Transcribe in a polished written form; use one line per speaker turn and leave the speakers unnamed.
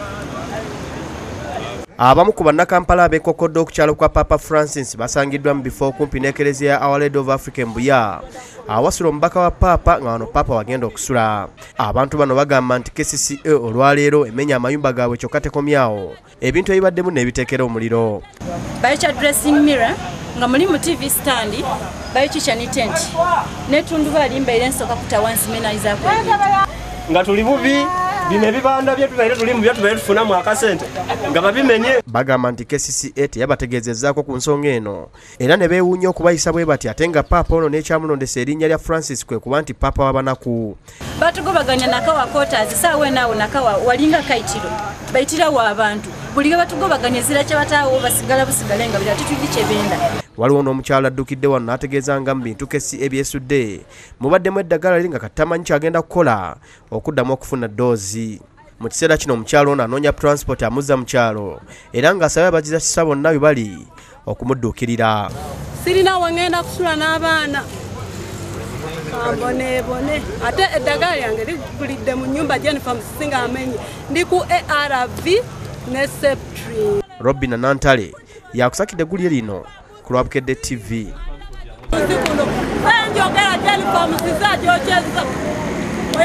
Abamu ku bannakampala abeekokkodde okukyalo kwa Paapa Francis basangiddwa mu bifo okumpi n'ekereziya ya Our Lady of Africa Mbuya awasula omubaka wa Paapa nga wano Paapa wagenda okusula. Abantu bano bagamba nti KCCA olwaleero emenya amayumba gaabwe kyokka tekomyawo ebintu ebibaddemu n'ebiteekera omuliro.
Bayicha dressing mirror nga mulimu TV stand bayichicha ni tent netundubaali mbaire nsoka kutawansi menaizaako
nga tuli bubi bino ebibanda bye tubaire tuli mu bye tubaire tufuna mu akasente nga babimenye.
Bagamba nti KCCA teyabategeezezzaako ku nsonga eno era ne beewuunya okubayisa bwe bati ate nga Paapa ono n'ekyamulondesa erinnya lya Francis kwe kuba nti Paapa w'abanaku.
Batugobaganya nakawa quarters saawe naawo nakawa walinga kaitiro bayitirawo abantu buli ge batugobaganya zira kye bataawo basigala busigale nga bira tutuli kyebenda.
Waliwo n'omukyala addukidde wano n'ategeeza nga mu bintu KCCA byesudde mubaddemu eddagala liri nga katamanyi kyagenda kukola okuddamu okufuna doozi. Mu kiseera kino omukyalo ono anoonya transport amuzza mu kyalo era ng'asabye abagiza kisa bonna bwe bali okumudduukirira.
Sirina wangenda kusula n'abaana bone ate eddagala lyange ligulidde mu nnyumba Jennifer Musinga amenye ndi ku ARV ne Septri.
Robin Nantale yakusakidde eggulire lino ku lwa Bukedde TV.
Njogera Jennifer Musinga gy'okyeza